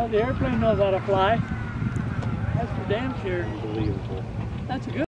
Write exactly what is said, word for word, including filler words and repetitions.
Oh, the airplane knows how to fly. That's for damn sure. Unbelievable. That's a good